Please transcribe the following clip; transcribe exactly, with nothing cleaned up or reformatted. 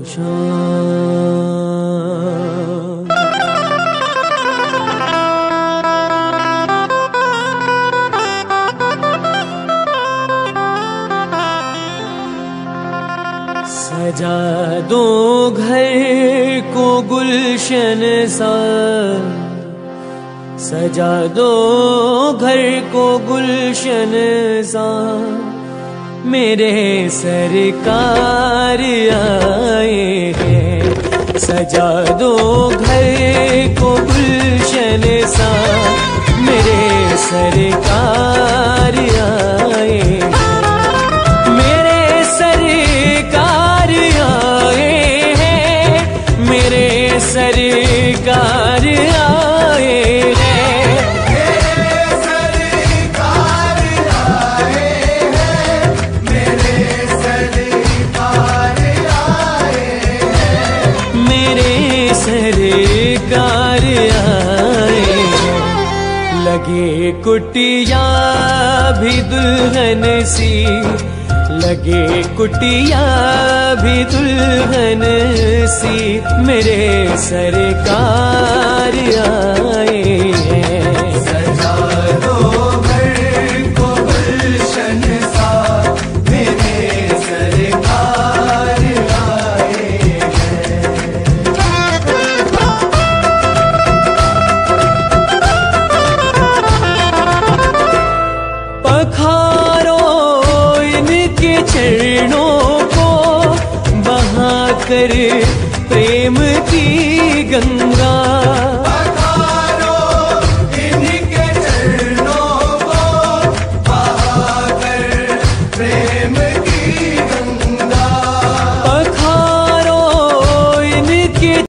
शाम। सजा दो घर को गुलशन सा, सजा दो घर को गुलशन सा, मेरे सरकार आए हैं। सजा दो घर को गुलशन सा, मेरे सरकार आए हैं। मेरे सरकार आए हैं, मेरे सरकार आए हैं। सरकार आए हैं। लगे कुटिया भी दुल्हन सी, लगे कुटिया भी दुल्हन सी, मेरे सरकार आए हैं। सजा दो घर को गुलशन सा, मेरे सरकार आए हैं। पखारो इनके चरणों को, बहा कर प्रेम की गंगा।